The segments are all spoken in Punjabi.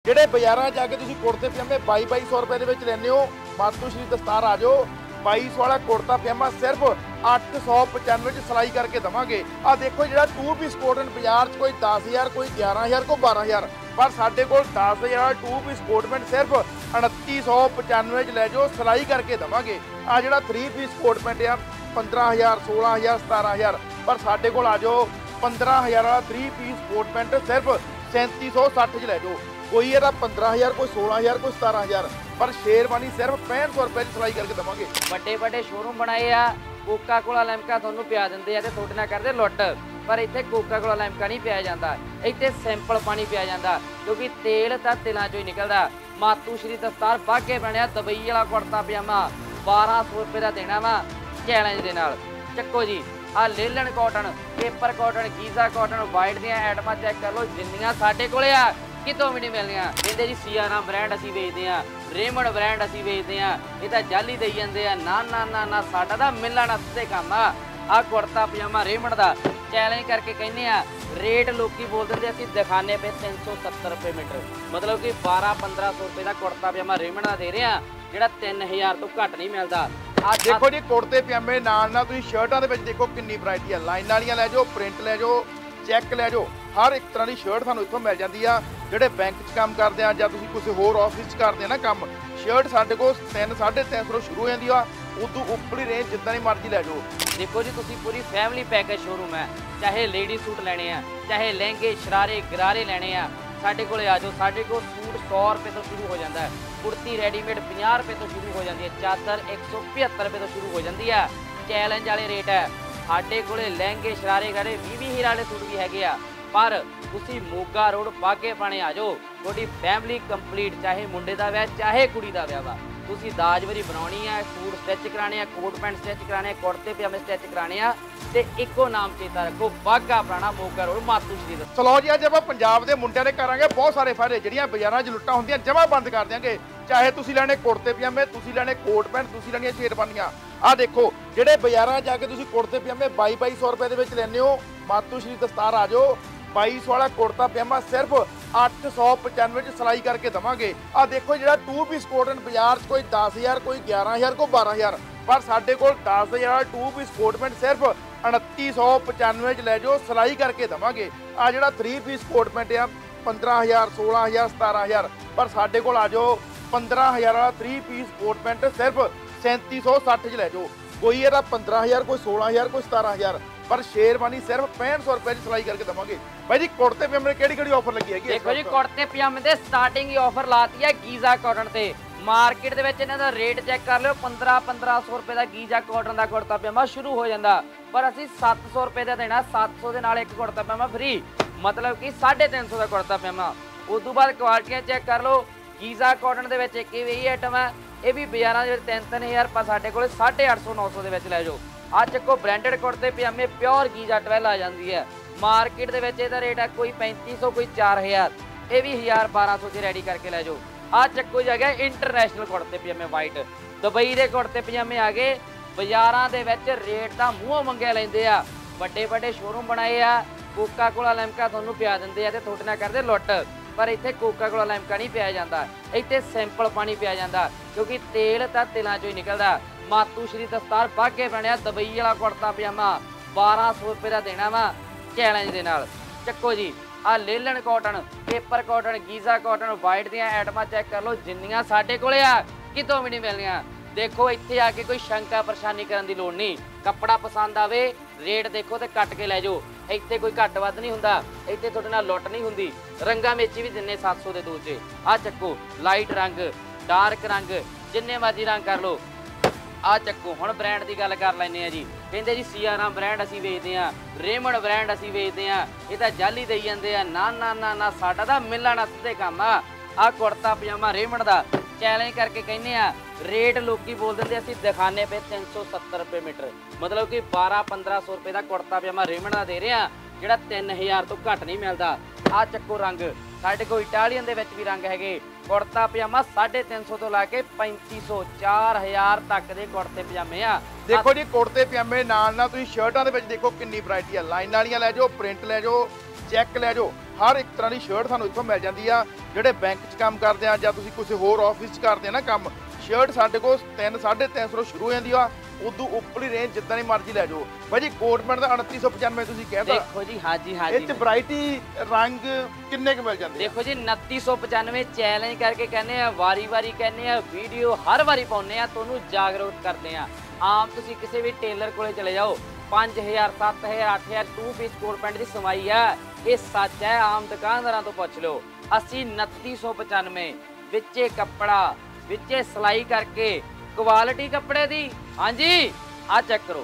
ਜਿਹੜੇ ਬਾਜ਼ਾਰਾਂ ਜਾ ਕੇ ਤੁਸੀਂ ਕੁੜਤੇ ਪਜਾਮੇ 2200 ਰੁਪਏ ਦੇ ਵਿੱਚ ਲੈਂਦੇ ਹੋ, ਮਾਤੂ ਸ਼੍ਰੀ ਦਸਤਾਰ ਆ ਜਾਓ। 2200 ਵਾਲਾ ਕੁੜਤਾ ਪਜਾਮਾ ਸਿਰਫ 895 ਚ ਸਿਲਾਈ ਕਰਕੇ ਦਵਾਂਗੇ। ਆ ਦੇਖੋ ਜਿਹੜਾ 2 ਪੀਸ ਕੋਟਨ ਬਾਜ਼ਾਰ 'ਚ ਕੋਈ 10000, ਕੋਈ 11000, ਕੋਈ 12000, ਪਰ ਸਾਡੇ ਕੋਲ 10000 ਵਾਲਾ 2 ਪੀਸ ਕੋਟਮੈਂਟ ਸਿਰਫ 2995 ਚ ਲੈ ਜਾਓ, ਸਿਲਾਈ ਕਰਕੇ ਦਵਾਂਗੇ। ਆ ਜਿਹੜਾ 3 ਪੀਸ ਕੋਟਮੈਂਟ ਆ 15000, 16000, 17000, ਪਰ ਸਾਡੇ ਕੋਲ ਆ ਜਾਓ 15000 ਵਾਲਾ 3 ਪੀਸ ਕੋਟਮੈਂਟ ਸਿਰਫ 3760 ਚ ਲੈ ਜਾਓ। ਕੋਈ ਇਹਦਾ 15000, ਕੋਈ 16000, ਕੋਈ 17000, ਪਰ ਸ਼ੇਰਵਾਨੀ ਸਿਰਫ 6500 ਰੁਪਏ ਦੀ ਸਿਲਾਈ ਕਰਕੇ ਦਵਾਂਗੇ। ਵੱਡੇ ਵੱਡੇ ਸ਼ੋਰੂਮ ਬਣਾਏ ਆ, ਕੋਕਾ ਕੋਲਾ ਲੈਮਕਾ ਤੁਹਾਨੂੰ ਪਿਆ ਦਿੰਦੇ ਆ ਤੇ ਤੁਹਾਡੇ ਨਾਲ ਕਰਦੇ ਲੁੱਟ, ਪਰ ਇੱਥੇ ਕੋਕਾ ਕੋਲਾ ਲੈਮਕਾ ਨਹੀਂ ਪਿਆ ਜਾਂਦਾ, ਇੱਥੇ ਸਿੰਪਲ ਪਾਣੀ ਪਿਆ ਜਾਂਦਾ, ਕਿਉਂਕਿ ਤੇਲ ਤਾਂ ਤਿਲਾਂ ਚੋਂ ਹੀ ਨਿਕਲਦਾ। ਮਾਤੂ ਸ਼੍ਰੀ ਦਸਤਾਰ ਬਾਗੇ ਬਣਿਆ ਦੁਬਈ ਵਾਲਾ ਕੁੜਤਾ ਪਜਾਮਾ 1200 ਰੁਪਏ ਦਾ ਦੇਣਾ ਵਾ ਚੈਲੰਜ ਦੇ ਨਾਲ। ਚੱਕੋ ਜੀ, ਆ linen cotton, paper cotton, Giza cotton, white ਦੀਆਂ ਆਈਟਮਾਂ ਚੈੱਕ ਕਰ ਲਓ, ਜਿੰਨੀਆਂ ਸਾਡੇ ਕੋਲੇ ਆ ਕਿਤੋਂ ਵੀ ਨਹੀਂ ਮਿਲਣੀਆਂ। ਕਹਿੰਦੇ ਜੀ ਸਿਆਰਾ ਬ੍ਰਾਂਡ ਅਸੀਂ ਵੇਚਦੇ ਆ, ਰੇਮੰਡ ਬ੍ਰਾਂਡ ਅਸੀਂ ਵੇਚਦੇ ਆ, ਇਹ ਤਾਂ ਜਾਲੀ ਦੇਈ ਜਾਂਦੇ ਆ। ਨਾ ਨਾ ਨਾ ਨਾ, ਸਾਡਾ ਤਾਂ ਮਿਲਣਾ ਸਿੱਧੇ ਕੰਮ ਆ। ਆ ਕੁੜਤਾ ਪਜਾਮਾ ਰੇਮੰਡ ਦਾ ਚੈਲੰਜ ਕਰਕੇ ਕਹਿੰਦੇ ਆ, ਰੇਟ ਲੋਕੀ ਬੋਲ ਦਿੰਦੇ ਅਸੀਂ ਦਿਖਾਣੇ ਪਏ 370 ਰੁਪਏ ਮੀਟਰ, ਮਤਲਬ ਕਿ 1200-1500 ਰੁਪਏ ਦਾ ਕੁੜਤਾ ਪਜਾਮਾ ਰੇਮੰਡ ਦਾ ਦੇ ਰਹੇ ਆ, ਜਿਹੜਾ 3000 ਤੋਂ ਘੱਟ ਨਹੀਂ ਮਿਲਦਾ। ਆ ਦੇਖੋ ਜੀ ਕੁੜਤੇ ਪਜਾਮੇ ਨਾਲ ਨਾਲ ਤੁਸੀਂ ਸ਼ਰਟਾਂ ਦੇ ਵਿੱਚ ਦੇਖੋ ਕਿੰਨੀ ਵੈਰਾਈਟੀ ਆ। ਲਾਈਨ ਵਾਲੀਆਂ ਲੈ ਜਾਓ, ਪ੍ਰਿੰਟ ਲੈ ਜਾਓ, ਚੈੱਕ ਲੈ ਜਾਓ, ਹਰ ਇੱਕ ਤਰ੍ਹਾਂ ਦੀ ਸ਼ਰਟ ਤੁਹਾਨੂੰ ਇੱਥੋਂ ਮਿਲ ਜਾਂਦੀ ਆ। ਜਿਹੜੇ ਬੈਂਕ 'ਚ ਕੰਮ ਕਰਦੇ ਆ ਜਾਂ ਤੁਸੀਂ ਕਿਸੇ ਹੋਰ ਆਫਿਸ 'ਚ ਕਰਦੇ ਆ ਨਾ ਕੰਮ, ਸ਼ਰਟ ਸਾਡੇ ਕੋਲ 3-350 ਤੋਂ ਸ਼ੁਰੂ ਹੋ ਜਾਂਦੀ ਆ, ਉਦੋਂ ਉੱਪਰਲੀ ਰੇਂਜ ਜਿੱਦਾਂ ਦੀ ਮਰਜ਼ੀ ਲੈ ਜਾਓ। ਦੇਖੋ ਜੀ, ਤੁਸੀਂ ਪੂਰੀ ਫੈਮਿਲੀ ਪੈਕੇਜ ਸ਼ੋਰੂਮ ਹੈ, ਚਾਹੇ ਲੇਡੀ ਸੂਟ ਲੈਣੇ ਆ, ਚਾਹੇ ਲਹਿੰਗੇ ਸ਼ਰਾਰੇ ਗਰਾਰੇ ਲੈਣੇ ਆ, ਸਾਡੇ ਕੋਲੇ ਆ ਜਾਓ। ਸਾਡੇ ਕੋਲ ਸੂਟ 100 ਰੁਪਏ ਤੋਂ ਸ਼ੁਰੂ ਹੋ ਜਾਂਦਾ ਹੈ, ਕੁੜਤੀ ਰੈਡੀਮੇਡ 50 ਰੁਪਏ ਤੋਂ ਸ਼ੁਰੂ ਹੋ ਜਾਂਦੀ ਹੈ, ਚਾਦਰ 175 ਰੁਪਏ ਤੋਂ ਸ਼ੁਰੂ ਹੋ ਜਾਂਦੀ ਹੈ। ਚੈਲੰਜ ਵਾਲੇ ਰੇਟ ਹੈ ਸਾਡੇ ਕੋਲੇ। ਲਹਿੰਗੇ ਸ਼ਰਾਰੇ ਗਰਾਰੇ 20-20 ਹੀਰਾ ਵਾਲੇ ਸੂਟ ਵੀ ਹੈਗੇ ਆ, ਪਰ ਤੁਸੀਂ ਮੋਗਾ ਰੋਡ ਬਾਗੇ ਪਾਣੇ ਆ ਜਾਓ, ਤੁਹਾਡੀ ਫੈਮਿਲੀ ਕੰਪਲੀਟ, ਚਾਹੇ ਮੁੰਡੇ ਦਾ ਵਿਆਹ ਚਾਹੇ ਕੁੜੀ ਦਾ ਵਿਆਹ ਵਾ, ਤੁਸੀਂ ਦਾਜਵਰੀ ਬਣਾਉਣੀ ਆ, ਸੂਟ ਸਟਿਚ ਕਰਾਣੇ ਆ, ਕੋਟ ਪੈਂਟ ਸਟਿਚ ਕਰਾਣੇ ਆ, ਕੁੜਤੇ ਪਜਾਮੇ ਸਟਿਚ ਕਰਾਣੇ ਆ, ਤੇ ਇੱਕੋ ਨਾਮ ਚੇਤਾ ਰੱਖੋ, ਬਾਗਾ ਪੁਰਾਣਾ ਮੋਗਾ ਰੋਡ ਮਾਤੂ ਸ਼੍ਰੀ ਦਸਤਾਰ। ਚਲੋ ਜੀ, ਅੱਜ ਆਪਾਂ ਪੰਜਾਬ ਦੇ ਮੁੰਡਿਆਂ ਦੇ ਕਰਾਂਗੇ ਬਹੁਤ ਸਾਰੇ ਫਾਇਦੇ। ਜਿਹੜੀਆਂ ਬਾਜ਼ਾਰਾਂ 'ਚ ਲੁੱਟਾਂ ਹੁੰਦੀਆਂ ਜਮਾਂ ਬੰਦ ਕਰ ਦਿਆਂਗੇ। ਚਾਹੇ ਤੁਸੀਂ ਲੈਣੇ ਕੁੜਤੇ ਪਜਾਮੇ, ਤੁਸੀਂ ਲੈਣੇ ਕੋਟ ਪੈਂਟ, ਤੁਸੀਂ ਲੈਣੀਆਂ ਸ਼ੇਰਵਾਨੀਆਂ। ਆ ਦੇਖੋ, ਜਿਹੜੇ ਬਾਜ਼ਾਰਾਂ ਜਾ ਕੇ ਤੁਸੀਂ ਕੁੜਤੇ ਪਜਾਮੇ 2200 ਰੁਪਏ ਦੇ ਵਿੱਚ ਲੈਂਦੇ ਹੋ, ਮਾਤੂ ਸ਼੍ਰੀ ਦਸਤਾਰ ਆ ਜਾਓ। 2200 ਵਾਲਾ ਕੁੜਤਾ ਪਜਾਮਾ ਸਿਰਫ 895 ਚ ਸਿਲਾਈ ਕਰਕੇ ਦਵਾਂਗੇ। ਆ ਦੇਖੋ, ਜਿਹੜਾ 2 ਪੀਸ ਕੋਟਨ ਬਾਜ਼ਾਰ 'ਚ ਕੋਈ 10000, ਕੋਈ 11000, ਕੋਈ 12000, ਪਰ ਸਾਡੇ ਕੋਲ 10000 ਵਾਲਾ 2 ਪੀਸ ਕੋਟਮੈਂਟ ਸਿਰਫ 2995 ਚ ਲੈ ਜਾਓ, ਸਿਲਾਈ ਕਰਕੇ ਦਵਾਂਗੇ। ਆ ਜਿਹੜਾ 3 ਪੀਸ ਕੋਟਮੈਂਟ ਆ 15000, 16000, 17000, ਪਰ ਸਾਡੇ ਕੋਲ ਆ ਜਾਓ 15000 ਵਾਲਾ 3 ਪੀਸ ਕੋਟਮੈਂਟ ਸਿਰਫ 3760 ਚ ਲੈ ਜਾਓ। ਕੋਈ ਇਹਦਾ 15000, ਕੋਈ 16000, ਕੋਈ 17000, ਪਰ ਸ਼ੇਰਵਾਨੀ ਸਿਰਫ 6500 ਰੁਪਏ ਦੀ ਸਿਲਾਈ ਕਰਕੇ ਦਵਾਂਗੇ। ਭਾਈ ਜੀ, ਕੁੜਤੇ ਪਜਾਮੇ ਕਿਹੜੀ ਆਫਰ ਲੱਗੀ ਹੈਗੀ? ਦੇਖੋ ਜੀ, ਕੁੜਤੇ ਪਜਾਮੇ ਦੇ ਸਟਾਰਟਿੰਗ ਹੀ ਆਫਰ ਲਾਤੀ ਹੈ ਗੀਜ਼ਾ ਕਾਟਨ ਤੇ। ਮਾਰਕੀਟ ਦੇ ਵਿੱਚ ਇਹਨਾਂ ਦਾ ਰੇਟ ਚੈੱਕ ਕਰ ਲਿਓ, 1500 ਰੁਪਏ ਦਾ ਗੀਜ਼ਾ ਕਾਟਨ ਦਾ ਕੁੜਤਾ ਪਜਾਮਾ ਸ਼ੁਰੂ ਹੋ ਜਾਂਦਾ, ਪਰ ਅਸੀਂ 700 ਰੁਪਏ ਦਾ ਦੇਣਾ। 700 ਦੇ ਨਾਲ ਇੱਕ ਕੁੜਤਾ ਪਜਾਮਾ ਫ੍ਰੀ, ਮਤਲਬ ਕਿ 350 ਦਾ ਕੁੜਤਾ ਪਜਾਮਾ। ਉਸ ਤੋਂ ਬਾਅਦ ਕੁਆਲਿਟੀਆਂ ਚੈੱਕ ਕਰ ਲਓ। ਗੀਜ਼ਾ ਕਾਟਨ ਦੇ ਵਿੱਚ ਇੱਕ ਇਹ ਆਈਟਮ ਹੈ, ਇਹ ਵੀ ਬਾਜ਼ਾਰਾਂ ਦੇ ਵਿੱਚ 3-3000, ਪਰ ਸਾਡੇ ਕੋਲ 850-900 ਦੇ ਵਿੱਚ ਲੈ ਜਾਓ। ਆ ਚੱਕੋ, ਬ੍ਰਾਂਡਡ ਕੁੜਤੇ ਪਜਾਮੇ ਪਿਓਰ ਗੀਜ਼ਾ 12 ਆ ਜਾਂਦੀ ਹੈ। ਮਾਰਕੀਟ ਦੇ ਵਿੱਚ ਇਹਦਾ ਰੇਟ ਹੈ ਕੋਈ 3500, ਕੋਈ 4000, ਇਹ ਵੀ 1000-1200 ਚ ਰੈਡੀ ਕਰਕੇ ਲੈ ਜਾਓ। ਆ ਚੱਕੋ ਜੀ, ਆ ਗਿਆ ਇੰਟਰਨੈਸ਼ਨਲ ਕੁੜਤੇ ਪਜਾਮੇ ਵਾਈਟ, ਦੁਬਈ ਦੇ ਕੁੜਤੇ ਪਜਾਮੇ ਆ ਗਏ। ਬਾਜ਼ਾਰਾਂ ਦੇ ਵਿੱਚ ਰੇਟ ਤਾਂ ਮੂੰਹੋਂ ਮੰਗਿਆ ਲੈਂਦੇ ਆ, ਵੱਡੇ ਵੱਡੇ ਸ਼ੋਰੂਮ ਬਣਾਏ ਆ, ਕੋਕਾ ਕੋਲਾ ਲੈਮਕਾ ਤੁਹਾਨੂੰ ਪਿਆ ਦਿੰਦੇ ਆ ਤੇ ਤੁਹਾਡੇ ਨਾਲ ਕਰਦੇ ਲੁੱਟ, ਪਰ ਇੱਥੇ ਕੋਕਾ ਕੋਲਾ ਲੈਮਕਾ ਨਹੀਂ ਪਿਆ ਜਾਂਦਾ, ਇੱਥੇ ਸਿੰਪਲ ਪਾਣੀ ਪਿਆ ਜਾਂਦਾ, ਕਿਉਂਕਿ ਤੇਲ ਤਾਂ ਤਿਲਾਂ ਚੋਂ ਹੀ ਨਿਕਲਦਾ। ਮਾਤੂ ਸ਼੍ਰੀ ਦਸਤਾਰ ਬਾਗੇ ਬਣਿਆ ਦੁਬਈ ਵਾਲਾ ਕੁੜਤਾ ਪਜਾਮਾ 1200 ਰੁਪਏ ਦਾ ਦੇਣਾ ਵਾ ਚੈਲੰਜ ਦੇ ਨਾਲ। ਚੱਕੋ ਜੀ, ਆ linen cotton, paper cotton, Giza cotton, white ਦੀਆਂ ਆਈਟਮਾਂ ਚੈੱਕ ਕਰ ਲਓ, ਜਿੰਨੀਆਂ ਸਾਡੇ ਕੋਲੇ ਆ ਕਿਤੋਂ ਵੀ ਨਹੀਂ ਮਿਲਣੀਆਂ। ਦੇਖੋ, ਇੱਥੇ ਆ ਕੇ ਕੋਈ ਸ਼ੰਕਾ ਪਰੇਸ਼ਾਨੀ ਕਰਨ ਦੀ ਲੋੜ ਨਹੀਂ। ਕੱਪੜਾ ਪਸੰਦ ਆਵੇ, ਰੇਟ ਦੇਖੋ ਤੇ ਕੱਟ ਕੇ ਲੈ ਜਾਓ। ਇੱਥੇ ਕੋਈ ਘੱਟ ਵੱਧ ਨਹੀਂ ਹੁੰਦਾ, ਇੱਥੇ ਤੁਹਾਡੇ ਨਾਲ ਲੁੱਟ ਨਹੀਂ ਹੁੰਦੀ। ਰੰਗਾਂ ਵਿੱਚ ਵੀ ਦਿੰਨੇ 700 ਦੇ 2 ਚ। ਆ ਚੱਕੋ, ਲਾਈਟ ਰੰਗ, ਡਾਰਕ ਰੰਗ, ਜਿੰਨੇ ਮਰਜ਼ੀ ਰੰਗ ਕਰ ਲਓ। ਆ ਚੱਕੋ, ਹੁਣ ਬ੍ਰਾਂਡ ਦੀ ਗੱਲ ਕਰ ਲੈਂਦੇ ਆ ਜੀ। ਕਹਿੰਦੇ ਜੀ ਸਿਆਰਾ ਬ੍ਰਾਂਡ ਅਸੀਂ ਵੇਚਦੇ ਆ, ਰੇਮੰਡ ਬ੍ਰਾਂਡ ਅਸੀਂ ਵੇਚਦੇ ਆ, ਇਹ ਤਾਂ ਜਾਲੀ ਦੇਈ ਜਾਂਦੇ ਆ। ਨਾ ਨਾ ਨਾ ਨਾ, ਸਾਡਾ ਤਾਂ ਮਿਲਣਾ ਸਿੱਧੇ ਕੰਮ ਆ। ਆ ਕੁੜਤਾ ਪਜਾਮਾ ਰੇਮੰਡ ਦਾ ਚੈਲੰਜ ਕਰਕੇ ਕਹਿੰਦੇ ਆ, ਰੇਟ ਲੋਕੀ ਬੋਲ ਦਿੰਦੇ ਅਸੀਂ ਦਿਖਾਣੇ ਪਏ 370 ਰੁਪਏ ਮੀਟਰ, ਮਤਲਬ ਕਿ 1200-1500 ਰੁਪਏ ਦਾ ਕੁੜਤਾ ਪਜਾਮਾ ਰੇਮੰਡ ਦਾ ਦੇ ਰਹੇ ਆ, ਜਿਹੜਾ 3000 ਤੋਂ ਘੱਟ ਨਹੀਂ ਮਿਲਦਾ। ਆ ਚੱਕੋ ਰੰਗ, ਸਾਡੇ ਕੋਲ ਇਟਾਲੀਅਨ ਦੇ ਵਿੱਚ ਵੀ ਰੰਗ ਹੈਗੇ। ਕੁੜਤਾ ਪਜਾਮਾ 350 ਤੋਂ ਲਾ ਕੇ 3500 4000 ਤੱਕ ਦੇ ਕੁੜਤੇ ਪਜਾਮੇ ਆ। ਦੇਖੋ ਜੀ, ਕੁੜਤੇ ਪਜਾਮੇ ਨਾਲ ਨਾਲ ਤੁਸੀਂ ਸ਼ਰਟਾਂ ਦੇ ਵਿੱਚ ਦੇਖੋ ਕਿੰਨੀ ਵੈਰਾਈਟੀ ਆ। ਲਾਈਨ ਵਾਲੀਆਂ ਲੈ ਜਾਓ, ਪ੍ਰਿੰਟ ਲੈ ਜਾਓ, ਚੈੱਕ ਲੈ ਜਾਓ, ਹਰ ਇੱਕ ਤਰ੍ਹਾਂ ਦੀ ਸ਼ਰਟ ਤੁਹਾਨੂੰ ਇੱਥੋਂ ਮਿਲ ਜਾਂਦੀ ਆ। ਜਿਹੜੇ ਬੈਂਕ 'ਚ ਕੰਮ ਕਰਦੇ ਆ ਜਾਂ ਤੁਸੀਂ ਕਿਸੇ ਹੋਰ ਆਫਿਸ 'ਚ ਕਰਦੇ ਆ ਨਾ ਕੰਮ, ਸ਼ਰਟ ਸਾਡੇ ਕੋਲ 3-350 ਤੋਂ ਸ਼ੁਰੂ ਹੋ ਜਾਂਦੀ ਆ। ਉਦੋਂ ਉੱਪਰਲੀ ਰੇਂਜ ਜਿੱਦਾਂ ਦੀ ਮਰਜ਼ੀ ਲੈ ਜਾਓ। ਭਾਈ ਜੀ ਕੋਟ ਪੈਂਟ ਦਾ 2995 ਤੁਸੀਂ ਕਹਿਤਾ। ਦੇਖੋ ਜੀ, ਹਾਂਜੀ ਹਾਂਜੀ, ਇਹ 'ਚ ਵੈਰਾਈਟੀ ਰੰਗ ਕਿੰਨੇ ਕੁ ਮਿਲ ਜਾਂਦੇ? ਦੇਖੋ ਜੀ 2995 ਚੈਲੰਜ ਕਰਕੇ ਕਹਿੰਦੇ ਆ, ਵਾਰੀ-ਵਾਰੀ ਕਹਿੰਦੇ ਆ, ਵੀਡੀਓ ਹਰ ਵਾਰੀ ਪਾਉਂਦੇ ਆ, ਤੁਹਾਨੂੰ ਜਾਗਰੂਕ ਕਰਦੇ ਆ। ਆਮ ਤੁਸੀਂ ਕਿਸੇ ਵੀ ਟੇਲਰ ਕੋਲੇ ਚਲੇ ਜਾਓ, 5000 7000 8000 2 ਪੀਸ ਕੋਟ ਪੈਂਟ ਦੀ ਸਮਾਈ ਆ। ਇਹ ਸੱਚ ਹੈ, ਆਮ ਦੁਕਾਨਦਾਰਾਂ ਤੋਂ ਪੁੱਛ ਲਓ। ਅਸੀਂ 2995 ਵਿੱਚੇ ਕੱਪੜਾ ਵਿੱਚੇ ਸਿਲਾਈ ਕਰਕੇ ਕੁਆਲਿਟੀ ਕੱਪੜੇ ਦੀ। ਹਾਂਜੀ ਆ ਚੈੱਕ ਕਰੋ,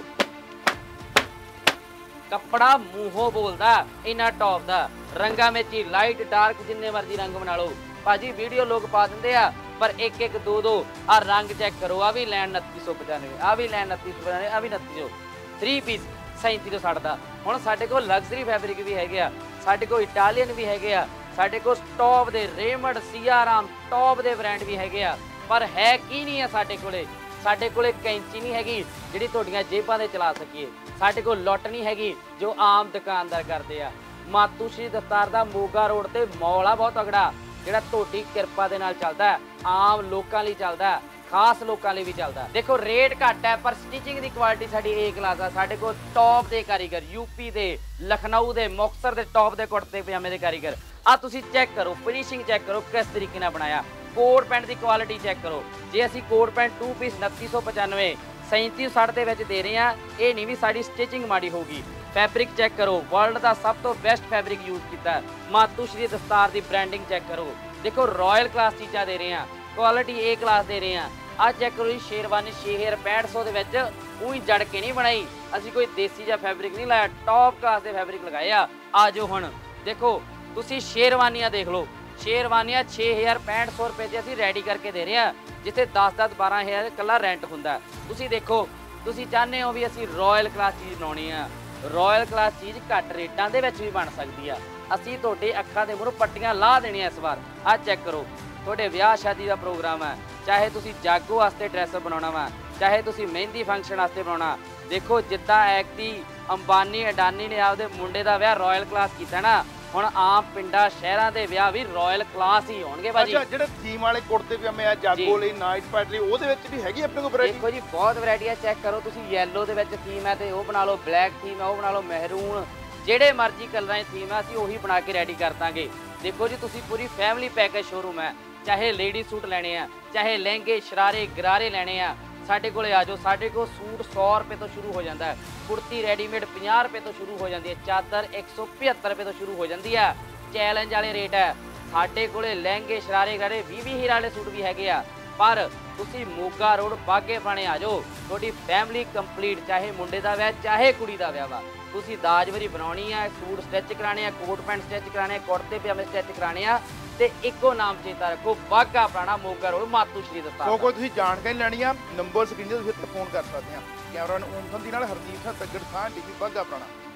ਕੱਪੜਾ ਮੂੰਹੋਂ ਬੋਲਦਾ, ਇੰਨਾ ਟੌਪ ਦਾ। ਰੰਗਾਂ ਵਿੱਚ ਹੀ ਲਾਈਟ ਡਾਰਕ ਜਿੰਨੇ ਮਰਜ਼ੀ ਰੰਗ ਬਣਾ ਲਓ। ਭਾਜੀ ਵੀਡੀਓ ਲੋਕ ਪਾ ਦਿੰਦੇ ਆ, ਪਰ ਇੱਕ ਇੱਕ ਦੋ ਦੋ ਆ ਰੰਗ ਚੈੱਕ ਕਰੋ। ਆ ਵੀ ਲੈਣ 2995, ਆ ਵੀ ਲੈਣ 2995, ਆ ਵੀ 2900। 3 ਪੀਸ 37 ਤੋਂ 60 ਦਾ। ਹੁਣ ਸਾਡੇ ਕੋਲ ਲਗਜ਼ਰੀ ਫੈਬਰਿਕ ਵੀ ਹੈਗੇ ਆ, ਸਾਡੇ ਕੋਲ ਇਟਾਲੀਅਨ ਵੀ ਹੈਗੇ ਆ, ਸਾਡੇ ਕੋਲ ਟੌਪ ਦੇ ਰੇਮੰਡ ਸੀਆਰਾਮ ਟੌਪ ਦੇ ਬ੍ਰਾਂਡ ਵੀ ਹੈਗੇ ਆ। ਪਰ ਹੈ ਕੀ ਨਹੀਂ ਆ ਸਾਡੇ ਕੋਲੇ ਕੈਂਚੀ ਨਹੀਂ ਹੈਗੀ ਜਿਹੜੀ ਤੁਹਾਡੀਆਂ ਜੇਬਾਂ ਦੇ ਚਲਾ ਸਕੀਏ। ਸਾਡੇ ਕੋਲ ਲੁੱਟ ਨਹੀਂ ਹੈਗੀ ਜੋ ਆਮ ਦੁਕਾਨਦਾਰ ਕਰਦੇ ਆ। ਮਾਤੂ ਸ਼੍ਰੀ ਦਸਤਾਰ ਦਾ ਮੋਗਾ ਰੋਡ ਤੇ ਮੌਲ ਆ ਬਹੁਤ ਤਗੜਾ, ਜਿਹੜਾ ਤੁਹਾਡੀ ਕਿਰਪਾ ਦੇ ਨਾਲ ਚੱਲਦਾ, ਆਮ ਲੋਕਾਂ ਲਈ ਚੱਲਦਾ, ਖਾਸ ਲੋਕਾਂ ਲਈ ਵੀ ਚੱਲਦਾ। ਦੇਖੋ ਰੇਟ ਘੱਟ ਹੈ, ਪਰ ਸਟਿਚਿੰਗ ਦੀ ਕੁਆਲਿਟੀ ਸਾਡੀ ਏ ਕਲਾਸ ਆ। ਸਾਡੇ ਕੋਲ ਟੌਪ ਦੇ ਕਾਰੀਗਰ, ਯੂਪੀ ਦੇ, ਲਖਨਊ ਦੇ, ਮੁਕਤਸਰ ਦੇ ਟੌਪ ਦੇ ਕੁੜਤੇ ਪਜਾਮੇ ਦੇ ਕਾਰੀਗਰ। ਆ ਤੁਸੀਂ ਚੈੱਕ ਕਰੋ, ਫਿਨਿਸ਼ਿੰਗ ਚੈੱਕ ਕਰੋ ਕਿਸ ਤਰੀਕੇ ਨਾਲ ਬਣਾਇਆ। ਕੋਟ ਪੈਂਟ ਦੀ ਕੁਆਲਿਟੀ ਚੈੱਕ ਕਰੋ। ਜੇ ਅਸੀਂ ਕੋਟ ਪੈਂਟ 2 ਪੀਸ 2995 3760 ਦੇ ਵਿੱਚ ਦੇ ਰਹੇ ਆ, ਇਹ ਨਹੀਂ ਵੀ ਸਾਡੀ ਸਟਿਚਿੰਗ ਮਾੜੀ ਹੋਊਗੀ। ਫੈਬਰਿਕ ਚੈੱਕ ਕਰੋ, ਵਰਲਡ ਦਾ ਸਭ ਤੋਂ ਬੈਸਟ ਫੈਬਰਿਕ ਯੂਜ਼ ਕੀਤਾ। ਮਾਤੂ ਸ਼੍ਰੀ ਦਸਤਾਰ ਦੀ ਬ੍ਰਾਂਡਿੰਗ ਚੈੱਕ ਕਰੋ। ਦੇਖੋ ਰਾਇਲ ਕਲਾਸ ਚੀਜ਼ਾਂ ਦੇ ਰਹੇ ਆ, ਕੁਆਲਿਟੀ ਏ ਕਲਾਸ ਦੇ ਰਹੇ ਆ। ਆ ਚੈੱਕ ਕਰੋ ਜੀ, ਸ਼ੇਰਵਾਨੀ 6500 ਦੇ ਵਿੱਚ ਉਹੀ ਜੜ ਕੇ ਨਹੀਂ ਬਣਾਈ। ਅਸੀਂ ਕੋਈ ਦੇਸੀ ਜਿਹਾ ਫੈਬਰਿਕ ਨਹੀਂ ਲਾਇਆ, ਟੌਪ ਕਲਾਸ ਦੇ ਫੈਬਰਿਕ ਲਗਾਏ ਆ। ਆ ਜਾਓ ਹੁਣ ਦੇਖੋ, ਤੁਸੀਂ ਸ਼ੇਰਵਾਨੀਆਂ ਦੇਖ ਲਓ। ਸ਼ੇਰਵਾਨੀਆਂ 6500 ਰੁਪਏ ਦੀ ਅਸੀਂ ਰੈਡੀ ਕਰਕੇ ਦੇ ਰਹੇ ਆ, ਜਿੱਥੇ 10-10 12,000 ਇਕੱਲਾ ਰੈਂਟ ਹੁੰਦਾ। ਤੁਸੀਂ ਦੇਖੋ, ਤੁਸੀਂ ਚਾਹੁੰਦੇ ਹੋ ਵੀ ਅਸੀਂ ਰਾਇਲ ਕਲਾਸ ਚੀਜ਼ ਬਣਾਉਣੀ ਆ, ਰਾਇਲ ਕਲਾਸ ਚੀਜ਼ ਘੱਟ ਰੇਟਾਂ ਦੇ ਵਿੱਚ ਵੀ ਬਣ ਸਕਦੀ ਆ। ਅਸੀਂ ਤੁਹਾਡੇ ਅੱਖਾਂ ਦੇ ਮੂਹਰੋਂ ਪੱਟੀਆਂ ਲਾ ਦੇਣੀਆਂ ਇਸ ਵਾਰ। ਆ ਚੈੱਕ ਕਰੋ, ਤੁਹਾਡੇ ਵਿਆਹ ਸ਼ਾਦੀ ਦਾ ਪ੍ਰੋਗਰਾਮ ਹੈ, ਚਾਹੇ ਤੁਸੀਂ ਜਾਗੋ ਵਾਸਤੇ ਡਰੈਸ ਬਣਾਉਣਾ ਵਾ, ਚਾਹੇ ਤੁਸੀਂ ਮਹਿੰਦੀ ਫੰਕਸ਼ਨ ਵਾਸਤੇ ਬਣਾਉਣਾ। ਦੇਖੋ ਜਿੱਦਾਂ ਐਕਟੀ ਅੰਬਾਨੀ ਅਡਾਨੀ ਨੇ ਆਪਦੇ ਮੁੰਡੇ ਦਾ ਵਿਆਹ ਰਾਇਲ ਕਲਾਸ ਕੀਤਾ ਨਾ, ਹੁਣ ਆਮ ਪਿੰਡਾਂ ਸ਼ਹਿਰਾਂ ਦੇ ਵਿਆਹ ਵੀ ਰਾਇਲ ਕਲਾਸ ਹੀ ਹੋਣਗੇ ਭਾਜੀ। ਅੱਛਾ, ਜਿਹੜੇ ਥੀਮ ਵਾਲੇ ਕੁੜਤੇ ਪਜਾਮੇ ਆ, ਜਾਗੋ ਲਈ, ਨਾਈਟ ਪਾਰਟੀ ਲਈ, ਉਹਦੇ ਵਿੱਚ ਵੀ ਹੈਗੀ ਆਪਣੇ ਕੋਲ ਵੈਰਾਈਟੀ? ਦੇਖੋ ਜੀ ਬਹੁਤ ਵੈਰਾਈਟੀ ਆ। ਚੈੱਕ ਕਰੋ ਤੁਸੀਂ, ਯੈਲੋ ਦੇ ਵਿੱਚ ਥੀਮ ਹੈ ਤੇ ਉਹ ਬਣਾ ਲਓ, ਬਲੈਕ ਥੀਮ ਹੈ ਉਹ ਬਣਾ ਲਓ, ਮਹਿਰੂਨ, ਜਿਹੜੇ ਮਰਜ਼ੀ ਕਲਰਾਂ ਦੀ ਥੀਮ ਹੈ ਅਸੀਂ ਉਹੀ ਬਣਾ ਕੇ ਰੈਡੀ ਕਰ ਦਾਂਗੇ। ਦੇਖੋ ਜੀ ਤੁਸੀਂ ਪੂਰੀ ਫੈਮਿਲੀ ਪੈਕੇਜ ਸ਼ੋਰੂਮ ਹੈ, ਚਾਹੇ ਲੇਡੀ ਸੂਟ ਲੈਣੇ ਆ, ਚਾਹੇ ਲਹਿੰਗੇ ਸ਼ਰਾਰੇ ਗਰਾਰੇ ਲੈਣੇ ਆ, ਸਾਡੇ ਕੋਲੇ ਆ ਜਾਓ। ਸਾਡੇ ਕੋਲ ਸੂਟ 100 ਰੁਪਏ ਤੋਂ ਸ਼ੁਰੂ ਹੋ ਜਾਂਦਾ ਹੈ, ਕੁੜਤੀ ਰੈਡੀਮੇਡ 50 ਰੁਪਏ ਤੋਂ ਸ਼ੁਰੂ ਹੋ ਜਾਂਦੀ ਹੈ, ਚਾਦਰ 175 ਰੁਪਏ ਤੋਂ ਸ਼ੁਰੂ ਹੋ ਜਾਂਦੀ ਹੈ। ਚੈਲੰਜ ਵਾਲੇ ਰੇਟ ਹੈ ਸਾਡੇ ਕੋਲੇ। ਲਹਿੰਗੇ ਸ਼ਰਾਰੇ ਗਰਾਰੇ 20-20 ਹਜ਼ਾਰ ਵਾਲੇ ਸੂਟ ਵੀ ਹੈਗੇ ਆ। ਪਰ ਤੁਸੀਂ ਮੋਗਾ ਰੋਡ ਬਾਗੇ ਪੁਰਾਣੇ ਆ ਜਾਓ, ਤੁਹਾਡੀ ਫੈਮਿਲੀ ਕੰਪਲੀਟ, ਚਾਹੇ ਮੁੰਡੇ ਦਾ ਵਿਆਹ ਚਾਹੇ ਕੁੜੀ ਦਾ ਵਿਆਹ ਵਾ, ਤੁਸੀਂ ਦਾਜਵਰੀ ਬਣਾਉਣੀ ਆ, ਸੂਟ ਸਟਿਚ ਕਰਾਣੇ ਆ, ਕੋਟ ਪੈਂਟ ਸਟਿਚ ਕਰਾਣੇ ਆ, ਕੁੜਤੇ ਪਜਾਮੇ ਸਟਿਚ ਕਰਾਣੇ ਆ, ਤੇ ਇੱਕੋ ਨਾਮ ਚੇਤਾ ਰੱਖੋ, ਬਾਗਾ ਪੁਰਾਣਾ ਮੋਗਾ ਰੋਡ ਮਾਤੂ ਸ਼੍ਰੀ ਦਸਤਾਰ। ਸੋ ਕੋਈ ਤੁਸੀਂ ਜਾਣਕਾਰੀ ਲੈਣੀ ਆ, ਨੰਬਰ ਸਕਰੀਨ ਤੇ ਤੁਸੀਂ ਫੋਨ ਕਰ ਸਕਦੇ ਆ। ਕੈਮਰਾ ਨੂੰ ਓਮ ਸੰਧੀ ਨਾਲ ਹਰਦੀਪ ਸਿੰਘ ਤੱਗੜ ਖਾਨ, ਡੀਪੀ ਬਾਗਾ ਪੁਰਾਣਾ।